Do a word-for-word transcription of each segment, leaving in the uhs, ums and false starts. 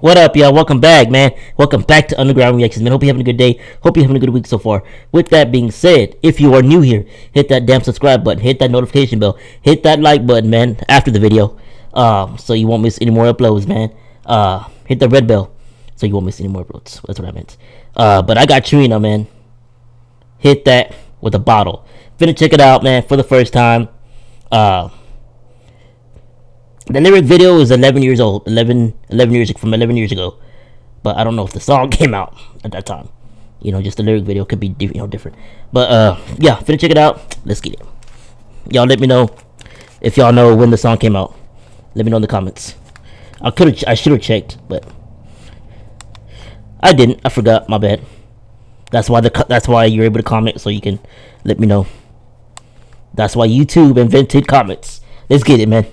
What up, y'all? Welcome back, man. Welcome back to Underground Reactions, man. Hope you're having a good day. Hope you're having a good week so far. With that being said, if you are new here, hit that damn subscribe button. Hit that notification bell. Hit that like button, man, after the video. Um, so you won't miss any more uploads, man. Uh, hit the red bell so you won't miss any more uploads. That's what I meant. Uh, but I got Trina, man. Hit that with a bottle. Finna check it out, man, for the first time. Uh... The lyric video is eleven years old, eleven, eleven years from eleven years ago, but I don't know if the song came out at that time. You know, just the lyric video could be, you know, different. But uh, yeah, finna check it out. Let's get it. Y'all let me know if y'all know when the song came out. Let me know in the comments. I could have, I should have checked, but I didn't. I forgot. My bad. That's why the that's why you're able to comment, so you can let me know. That's why YouTube invented comments. Let's get it, man.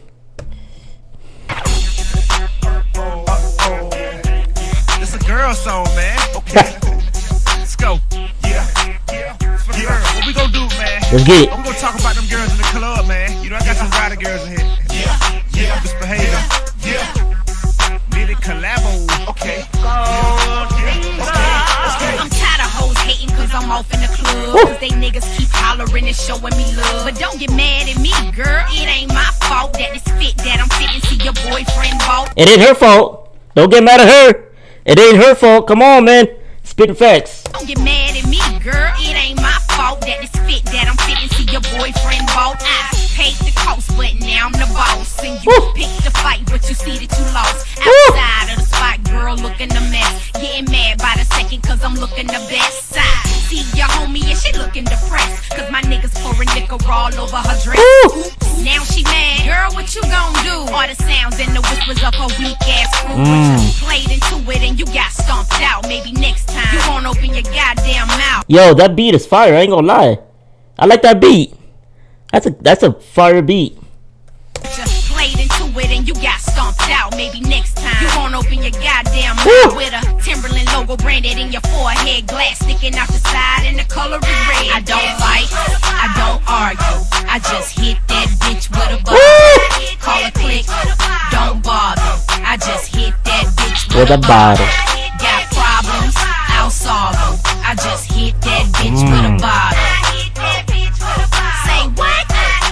Song, man. Okay. Let's go. Yeah. Yeah. For the girls. What we gonna do, man? Let's get it. We gonna talk about them girls in the club, man. You know, I got some rider girls in here. Yeah. Yeah. Misbehaving. Yeah. Did it collabo. Okay. Go. Yeah. Okay. I'm tired of hoes hating cause I'm off in the club. Cause they niggas keep hollering and showing me love. But don't get mad at me, girl. It ain't my fault that this fit that I'm fitting to your boyfriend bought. It ain't her fault. Don't get mad at her. It ain't her fault. Come on, man. Spitting facts. Don't get mad at me, girl. It ain't my fault that this fit that I'm fitting to your boyfriend bought. I paid the cost, but now I'm the boss. And you Woo. picked the fight, but you see that you lost. Outside Woo. of the spot, girl, looking a mess. Getting mad by the second, cause I'm looking the best side. See your homie and she looking depressed. Cause my niggas pouring liquor all over her dress. Woo. Now she mad. Girl, what you gon' do? All the sounds and the whispers of her weak ass crew. Mm. But you played into it and you got stomped out. Maybe next time you won't open your goddamn mouth. Yo, that beat is fire. I ain't gonna lie. I like that beat. That's a that's a fire beat. Just played into it and you got stomped out. Maybe next time you won't open your goddamn mouth. With a Timberland logo branded in your forehead, glass sticking out the side and the color is red. I don't fight, I don't argue. I just hit that bitch with a bottle. Call a click, don't bother. I just hit that bitch with, with a bottle. Got problems, I'll solve them. I just hit that bitch mm. with a bottle. Say what?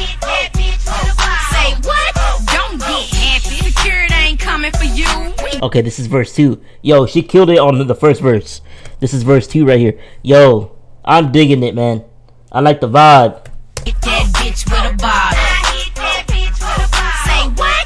Say what? Don't get happy. Security ain't coming for you. Okay, this is verse two. Yo, she killed it on the first verse. This is verse two right here. Yo, I'm digging it, man. I like the vibe. Hit that bitch with a bottle. Say what?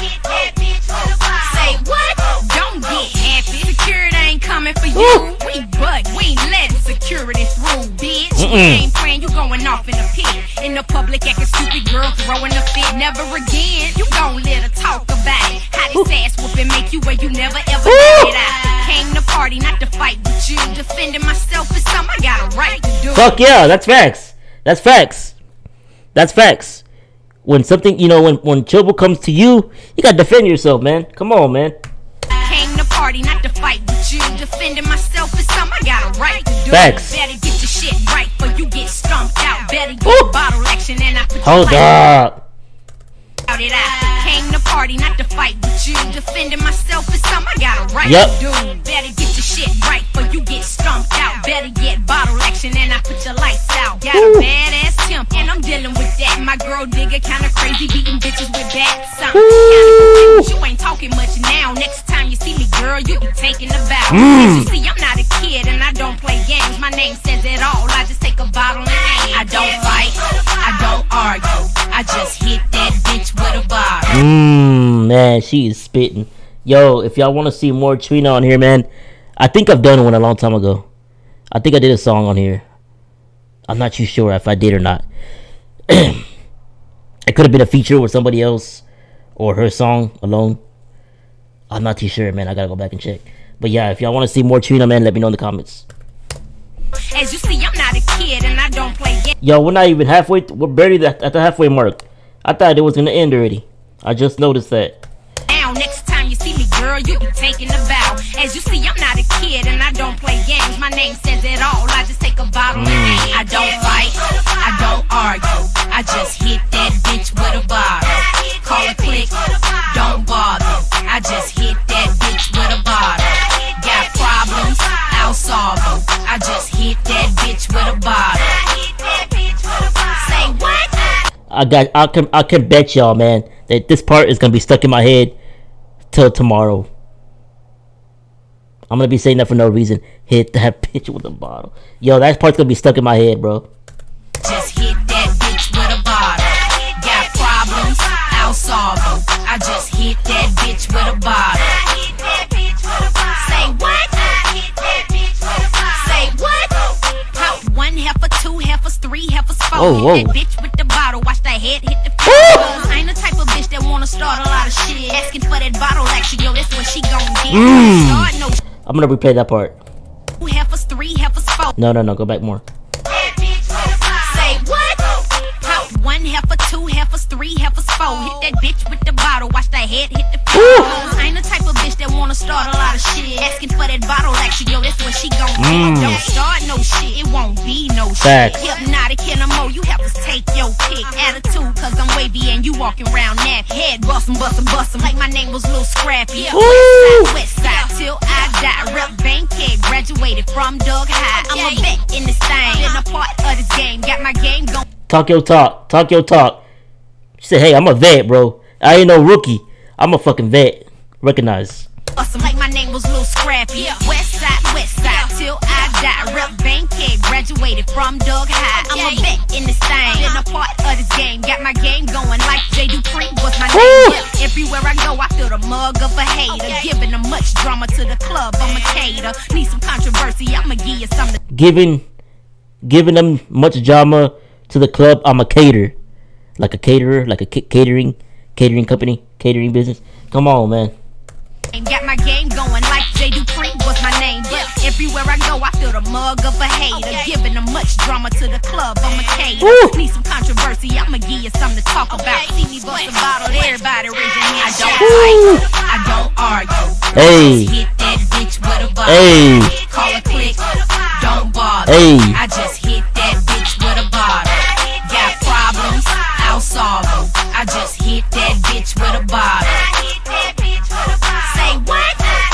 Say what? Don't get happy. Security ain't coming for you. Ooh. We but we ain't letting security through, bitch. Mm -mm. You ain't praying, you going off in the pit. In the public acting stupid, girl throwing a fit. Never again, you gon' let her talk about it. How this Ooh. ass whooping make you where you never ever did it out. Came to party, not to fight with you. Defending myself is something I got a right to do. Fuck yeah, that's facts. That's facts. That's facts. When something, you know, when when trouble comes to you, you gotta defend yourself, man. Come on, man. Came to party, not to fight with you. Defending myself is something I got a right to do. Facts. Better get your shit right, but you get stumped out. Better get Ooh. bottle action and I put Hold up. Out it out. Came to party, not to fight with you. Defending myself is something I got a right yep. to do. Better get your shit right, but you get stumped out. Better get bottle action and I put your lights out. Got Ooh. a badass temp and I'm dealing with that. My girl digger kinda crazy, beating bitches with bats. Kinda confused, you ain't talking much now. Next time you see me, girl, you be taking a bow. Mm. You see, I'm not a kid and I don't play games. My name says it all. I just take a bottle and aim. I don't fight, I don't argue. I just hit that bitch with a bottle. Mmm, man, she is spitting. Yo, if y'all want to see more Trina on here, man, I think I've done one a long time ago. I think I did a song on here. I'm not too sure if I did or not. It could have been a feature with somebody else or her song alone. I'm not too sure, man. I gotta go back and check. But yeah, if y'all want to see more Trina, man, let me know in the comments. As you see, I'm not a kid and I don't play games. Yo, we're not even halfway. We're barely at the halfway mark. I thought it was gonna end already. I just noticed that. Now, next time you see me, girl, you be taking a bow. As you see, I'm not a kid and I don't play games. My name says it all. I just take a bottle mm. and aim. I don't fight, I don't argue. I just hit that bitch with a bottle. Call a click, don't bother. I just hit that bitch with a bottle. I got. I can. I can bet y'all, man, that this part is gonna be stuck in my head till tomorrow. I'm gonna be saying that for no reason. Hit that bitch with a bottle. Yo, that part's gonna be stuck in my head, bro. Just hit that bitch with a bottle. Got problems? I'll solve them. I just hit that bitch with a bottle. Say what? Say what? Pop one heifer, two heifers, three heifers, four. Whoa, whoa. Hit that bitch with the bottle. Watch that head hit the floor. I ain't the type of bitch that wanna start a lot of shit. Asking for that bottle action, yo, that's what she gon' get. Mm. Start no. I'm gonna replay that part. Two heifers, three heifers, four. No, no, no. Go back more. Say what? Pop one heifer, two heifers, three heifers, four. Hit that bitch with the bottle. Watch that head hit the floor. I ain't the type of bitch that wanna start a lot of shit. Asking for that bottle action, yo, that's what she gon' Mm. get. Don't start no shit, it won't be no Facts. shit. Hypnotic in a mo, you have to take your pick. Attitude, cause I'm wavy and you walking around that head. Bustin', bustin', bustin', like my name was Lil Scrappy. Woo. West side, west side, till I die. Rep Bankhead, graduated from Doug High. I'm a vet in this thing, been a part of this game. Got my game going. Talk your talk. Talk your talk. She said, "Hey, I'm a vet, bro. I ain't no rookie. I'm a fucking vet. Recognize." Awesome, like my name was Lil Scrappy. West side, west side, till I die. Rep Bankhead, graduated from Doug High. I'm a vet in this thing, been a part of this game. Got my game going like J. Dupree was my name. Yeah, everywhere I go, I feel the mug of a hater. Giving them much drama to the club, I'm a cater. Need some controversy, I'ma give you something. Giving, giving them much drama to the club. I'm a cater, like a caterer, like a ca- catering, catering company, catering business. Come on, man. Got my game going like J. Dupree was my name. Yeah, everywhere I go, I feel the mug of a hater. Giving them much drama to the club, I'm a cater. Woo. Need some controversy, I'ma give you something to talk about. See me bust a bottle, everybody raise your hand. I don't Woo. fight, I don't argue. Hey. Just hit that bitch with a bottle. Hey. Call a click, don't bother. Hey. I just hit that bitch with a bottle. Got problems, I'll solve them. I just hit that bitch with a bottle. Say what?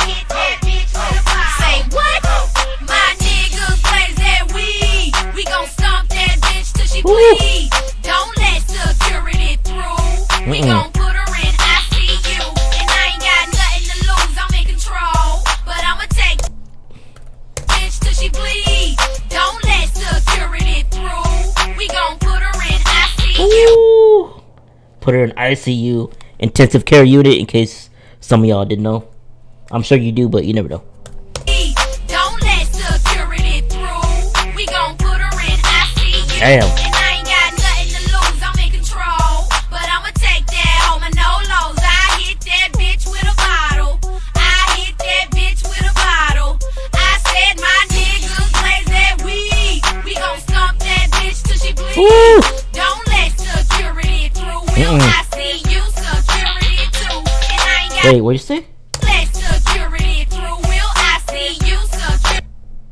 Say what? My niggas blaze that weed. We gon' stomp that bitch till she bleed. Don't let security through. We gon' put her in I C U. And I ain't got nothing to lose. I'm in control. But I'ma take bitch till she bleed. Don't let security through. We gon' put her in I C U. Ooh. Put her in I C U, intensive care unit, in case some of y'all didn't know. I'm sure you do, but you never know. Don't let security through. We gon' put her in I C U. Damn. And I ain't got nothing to lose. I'm in control. But I'ma take that home and no lows. I hit that bitch with a bottle. I hit that bitch with a bottle. I said my niggas blaze that weed. We gon' stomp that bitch till she bleed. Woo. Don't let security through. Will Mm-mm. I see you security too? And I ain't got Wait, what'd you say? let security through. Will I see you security?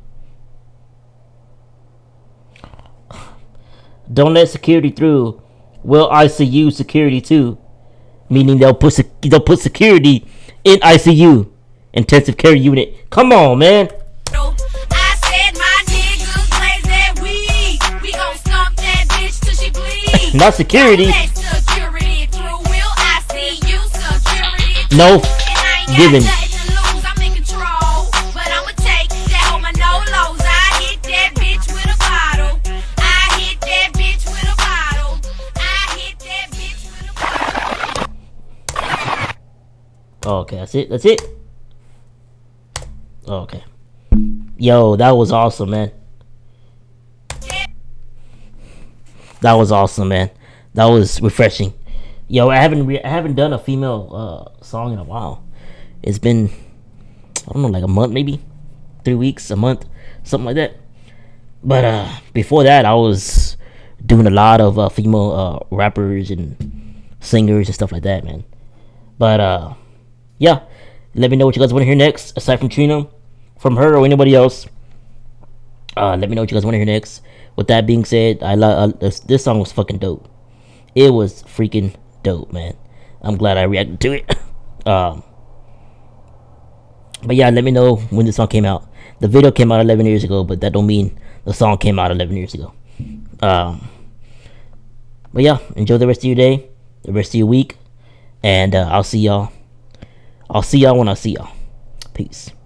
Don't let security through. Will I C U security too? Meaning they'll put sec- they'll put security in I C U, intensive care unit. Come on, man. I said my niggas blaze that weed. We gon' stomp that bitch till she bleed. Not security. Don't let security through. Will I see you security too? No. And I ain't Given. got nothing to lose. I'm in control. But I'ma take that home and no lows. I hit that bitch with a bottle. I hit that bitch with a bottle. I hit that bitch with a bottle. Oh, okay, that's it. That's it. Oh, okay. Yo, that was awesome, man. That was awesome, man. That was refreshing. Yo, I haven't re- I haven't done a female uh, song in a while. It's been, I don't know, like a month maybe, three weeks, a month, something like that. But uh, before that, I was doing a lot of uh, female uh, rappers and singers and stuff like that, man. But uh, yeah, let me know what you guys want to hear next, aside from Trina, from her or anybody else. Uh, let me know what you guys want to hear next. With that being said, I love uh, this, this song was fucking dope. It was freaking dope, man. I'm glad I reacted to it. um, but yeah, let me know when the song came out. The video came out eleven years ago, but that don't mean the song came out eleven years ago. Um, But yeah, enjoy the rest of your day, the rest of your week, and uh, I'll see y'all. I'll see y'all when I see y'all. Peace.